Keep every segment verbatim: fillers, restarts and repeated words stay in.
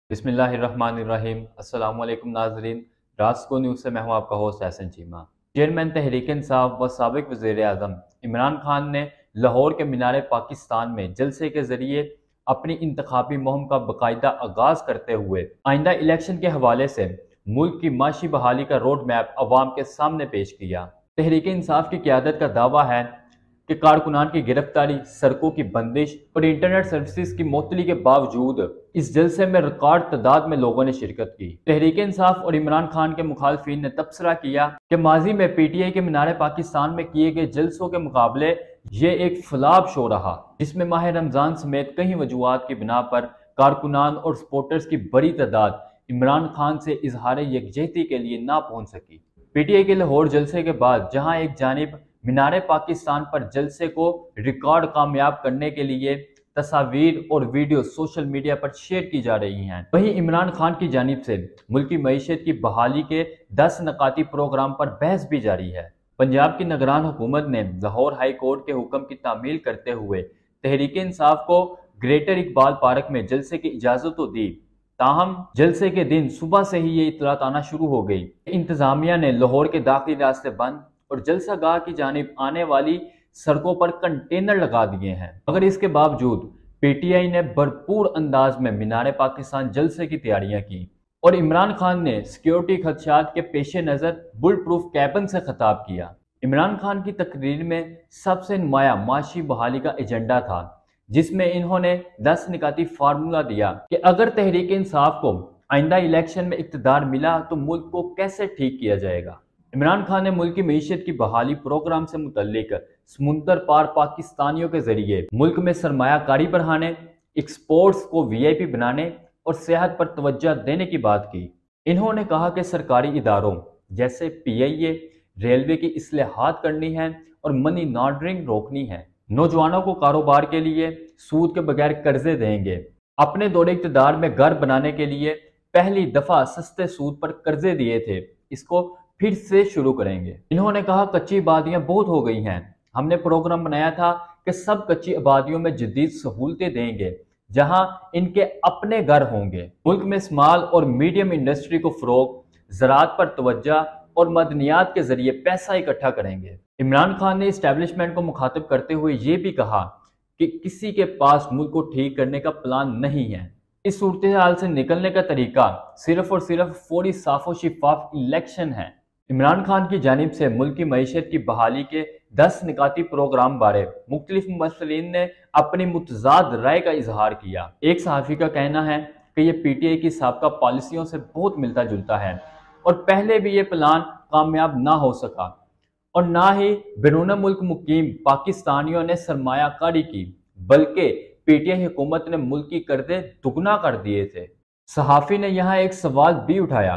बिस्मिल्लाहिर्रहमानिर्रहीम। अस्सलाम वालेकुम नाज़रीन। रास्को न्यूज़ से मैं हूं आपका होस्ट एहसन चीमा। चेयरमैन तहरीक इंसाफ व साबिक वज़ीर आज़म इमरान खान ने लाहौर के मीनार पाकिस्तान में जलसे के जरिए अपनी इंतखाबी मुहिम का बाकायदा आगाज़ करते हुए आइंदा इलेक्शन के हवाले से मुल्क की माशी बहाली का रोड मैप अवाम के सामने पेश किया। तहरीक इंसाफ की क़यादत का दावा है कि कारकुनान की गिरफ्तारी, सड़कों की बंदिश और इंटरनेट सर्विसेज की मुअत्तली के बावजूद इस जलसे में रिकॉर्ड तादाद में लोगों ने शिरकत की। तहरीक इंसाफ और इमरान खान के मुखालफिन ने तबसरा किया कि माजी में पी टी आई के मीनार पाकिस्तान में किए गए जलसों के मुकाबले ये एक फलाब शो रहा, जिसमें माह रमजान समेत कई वजूहात की बिना पर कारकुनान और सपोर्टर्स की बड़ी तादाद इमरान खान से इजहार यकजहती के लिए ना पहुंच सकी। पी टी आई के लाहौर जलसे के बाद जहां एक जानिब मीनार पाकिस्तान पर जलसे को रिकॉर्ड कामयाब करने के लिए तस्वीर और वीडियो सोशल मीडिया पर शेयर की जा रही हैं, वहीं इमरान खान की जानिब से मुल्की मईशत की बहाली के दस नकाती प्रोग्राम पर बहस भी जारी है। पंजाब की निगरान हुकूमत ने लाहौर हाई कोर्ट के हुक्म की तामील करते हुए तहरीक इंसाफ को ग्रेटर इकबाल पार्क में जलसे की इजाजत तो दी, ताहम जलसे के दिन सुबह से ही ये इतलात आना शुरू हो गई। इंतजामिया ने लाहौर के दाखिली रास्ते बंद और जलसा गाह की जानिब आने वाली सड़कों पर कंटेनर लगा दिए हैं, मगर इसके बावजूद पी टी आई ने भरपूर अंदाज में मीनार पाकिस्तान जलसे की तैयारियां की और इमरान खान ने सिक्योरिटी खदशात के पेश नज़र बुलेट प्रूफ कैबिन से खिताब किया। इमरान खान की तकरीर में सबसे नुमाया माशी बहाली का एजेंडा था, जिसमें इन्होंने दस निकाती फार्मूला दिया कि अगर तहरीक इंसाफ को आइंदा इलेक्शन में इक़्तिदार मिला तो मुल्क को कैसे ठीक किया जाएगा। इमरान खान ने मुल्क की मईशत की बहाली प्रोग्राम से मुतल्लिक समुंदर पार पाकिस्तानियों के जरिए मुल्क में सरमायाकारी बढ़ाने, एक्सपोर्ट्स को वी आई पी बनाने और सेहत पर तवज्जो देने की बात की। इन्होंने कहा कि सरकारी इदारों जैसे पी आई ए, रेलवे की इस्लाहात करनी है और मनी लॉन्ड्रिंग रोकनी है। नौजवानों को कारोबार के लिए सूद के बगैर कर्जे देंगे। अपने दौरे इक़्तिदार में घर बनाने के लिए पहली दफा सस्ते सूद पर कर्जे दिए थे, इसको फिर से शुरू करेंगे। इन्होंने कहा कच्ची आबादियां बहुत हो गई हैं, हमने प्रोग्राम बनाया था कि सब कच्ची आबादियों में जदीद सहूलतें देंगे जहां इनके अपने घर होंगे। मुल्क में स्मॉल और मीडियम इंडस्ट्री को फरोग, ज़राअत पर तवज्जो और मदनियात के जरिए पैसा इकट्ठा करेंगे। इमरान खान ने इस्टेब्लिशमेंट को मुखातिब करते हुए ये भी कहा कि किसी के पास मुल्क को ठीक करने का प्लान नहीं है। इस सूरत हाल से निकलने का तरीका सिर्फ और सिर्फ फौरी साफ और शिफाफ इलेक्शन है। इमरान खान की जानिब से मुल्क की मईशत की बहाली के दस निकाती प्रोग्राम बारे मुख्तलिफ मुमस्सिलीन ने अपनी मुतजाद राय का इजहार किया। एक सहाफ़ी का कहना है कि यह पी टी आई की साबका पॉलिसियों से बहुत मिलता जुलता है और पहले भी ये प्लान कामयाब ना हो सका और ना ही बैरून मुल्क मुकीम पाकिस्तानियों ने सरमायाकारी की, बल्कि पी टी आई हुकूमत ने मुल्क की कर्जे दुगना कर दिए थे। सहाफ़ी ने यहाँ एक सवाल भी उठाया,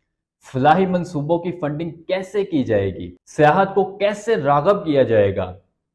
फलाही मंसूबों की फंडिंग कैसे की जाएगी, सियाहत को कैसे राग़ब किया जाएगा।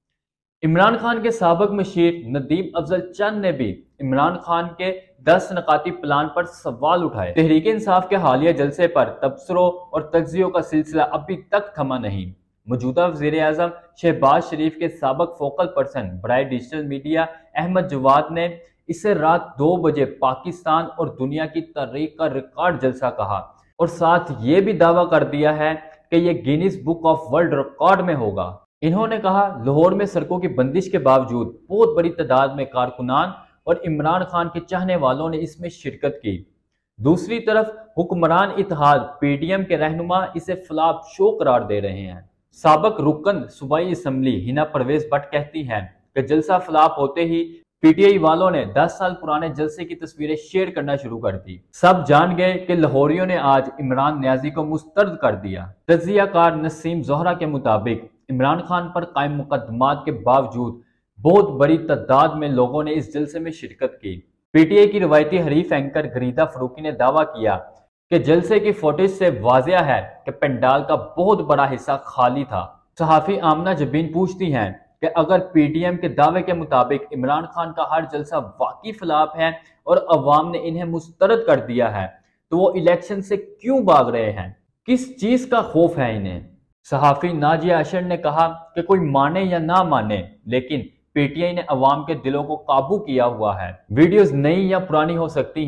इमरान खान के साबिक मशीर नदीम अफजल चंद ने भी इमरान खान के दस नकाती प्लान पर सवाल उठाए। तहरीक इंसाफ के हालिया जलसे पर तबसरों और तज्जियों का सिलसिला अभी तक थमा नहीं। मौजूदा वज़ीर आज़म शहबाज शरीफ के साबिक फोकल पर्सन बराए डिजिटल मीडिया अहमद जवाद ने इसे रात दो बजे पाकिस्तान और दुनिया की तारीख का रिकॉर्ड जलसा कहा और साथ ये भी दावा कर दिया है कि यह Guinness book of world record में होगा। इन्होंने कहा लाहौर में सड़कों की बंदिश के बावजूद बहुत बड़ी तादाद में कारकुनान और इमरान खान के चाहने वालों ने इसमें शिरकत की। दूसरी तरफ हुक्मरान इत्तेहाद पी डी एम के रहनुमा इसे फ्लॉप शो करार दे रहे हैं। साबिक रुकन सूबाई असम्बली हिना परवेज भट्ट कहती हैं कि जलसा फ्लॉप होते ही पी टी आई वालों ने दस साल पुराने जलसे की तस्वीरें शेयर करना शुरू कर दी। सब जान गए कि लाहौरियों ने आज इमरान न्याजी को मुस्तरद कर दिया। तज्जियाकार नसीम जोहरा के मुताबिक इमरान खान पर कायम मुकदमात के बावजूद बहुत बड़ी तादाद में लोगों ने इस जलसे में शिरकत की। पी टी आई की रवायती हरीफ एंकर गरीदा फरूकी ने दावा किया कि जलसे की फुटेज से वाज़ेह है कि पंडाल का बहुत बड़ा हिस्सा खाली था। सहाफ़ी आमना जबीन पूछती हैं कि अगर पी डी एम के दावे के मुताबिक इमरान खान का हर जलसा वाकई फ्लॉप है और अवाम ने इन्हें मुस्तरद कर दिया है, तो वो इलेक्शन से क्यों भाग रहे हैं, किस चीज का खौफ है इन्हें। सहाफ़ी नाजिया अशर ने कहा कि कोई माने या ना माने, लेकिन पी टी आई ने अवाम के दिलों को काबू किया हुआ है। वीडियोस नई या पुरानी हो सकती हैं,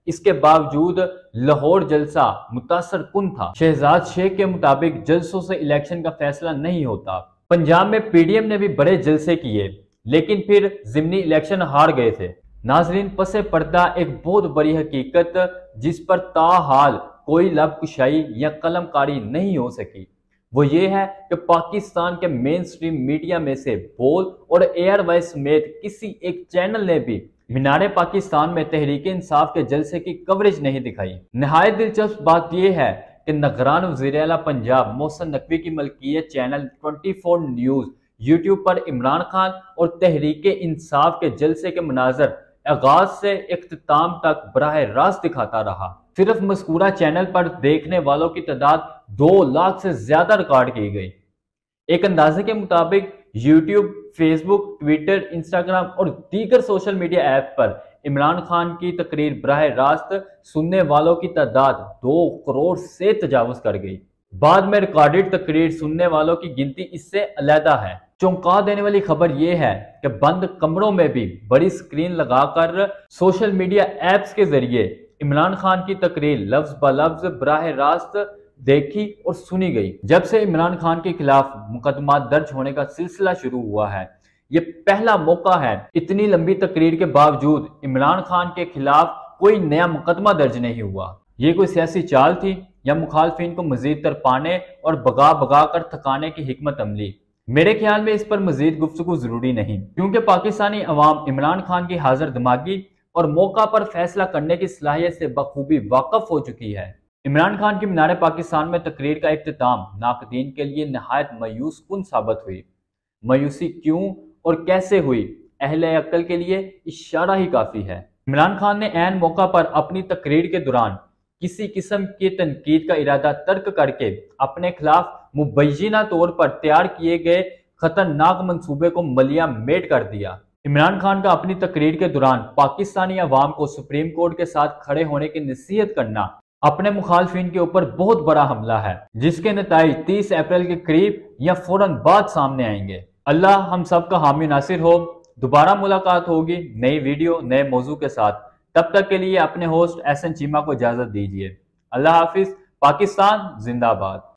इसके बावजूद लाहौर जलसा मुतासर कुन था। शहजाद शेख के मुताबिक जलसों से इलेक्शन का फैसला नहीं होता। पंजाब में पीडीएम ने भी बड़े जलसे किए, लेकिन फिर जिमनी इलेक्शन हार गए थे। नाजरीन, पसे पर्दा एक बहुत बड़ी हकीकत जिस पर ताहाल कोई लब कुशाई या कलमकारी नहीं हो सकी, वो ये है कि पाकिस्तान के मेन स्ट्रीम मीडिया में से बोल और एयरवाइज समेत किसी एक चैनल ने भी मीनारे पाकिस्तान में तहरीक इंसाफ के जलसे की कवरेज नहीं दिखाई। नहायत दिलचस्प बात यह है कि निगरान वज़ीर आला पंजाब मोहसिन नकवी की मलकियत चैनल चौबीस न्यूज यूट्यूब पर इमरान खान और तहरीक इंसाफ के जलसे के मनाजर आगाज से इख्तिताम तक बराह रास्त दिखाता रहा। सिर्फ मज़कूरा चैनल पर देखने वालों की तादाद दो लाख से ज्यादा रिकॉर्ड की गई। एक अंदाजे के मुताबिक यूट्यूब, फेसबुक, ट्विटर, इंस्टाग्राम और दीगर सोशल मीडिया ऐप पर इमरान खान की तकरीर बराह रास्त सुनने वालों की तादाद दो करोड़ से तजावुज कर गई। बाद में रिकॉर्डेड तकरीर सुनने वालों की गिनती इससे अलहदा है। चौंका देने वाली खबर यह है कि बंद कमरों में भी बड़ी स्क्रीन लगाकर सोशल मीडिया ऐप्स के जरिए इमरान खान की तकरीर लफ्ज ब लफ्ज बराह रास्त देखी और सुनी गई। जब से इमरान खान के खिलाफ मुकदमा दर्ज होने का सिलसिला शुरू हुआ है, ये पहला मौका है इतनी लंबी तकरीर के बावजूद इमरान खान के खिलाफ कोई नया मुकदमा दर्ज नहीं हुआ। ये कोई सियासी चाल थी या मुखालफिन को मजीद तरपाने और भगा भगा कर थकाने की हिकमत अमली? मेरे ख्याल में इस पर मजीद गुफ्तगू जरूरी नहीं, क्योंकि पाकिस्तानी अवाम इमरान खान की हाजिर दिमागी और मौका पर फैसला करने की सलाहियत से बखूबी वाकफ हो चुकी है। इमरान खान की मीनारे पाकिस्तान में तकरीर का इख्तिताम नाक़दीन के लिए नहायत मायूस कुन साबित हुई। मायूसी क्यों और कैसे हुई, अहले अक्ल के लिए इशारा ही काफी है। इमरान खान ने ऐन मौका पर अपनी तकरीर के दौरान किसी किस्म की तनकीद का इरादा तर्क करके अपने खिलाफ मुबैयना तौर पर तैयार किए गए खतरनाक मंसूबे को मलिया मेट कर दिया। इमरान खान का अपनी तकरीर के दौरान पाकिस्तानी अवाम को सुप्रीम कोर्ट के साथ खड़े होने की नसीहत करना अपने मुखालफिन के ऊपर बहुत बड़ा हमला है, जिसके नताइज तीस अप्रैल के करीब या फौरन बाद सामने आएंगे। अल्लाह हम सब का हामी नासिर हो। दोबारा मुलाकात होगी नई वीडियो नए मौजू के साथ। तब तक के लिए अपने होस्ट एहसन चीमा को इजाजत दीजिए। अल्लाह हाफिज। पाकिस्तान जिंदाबाद।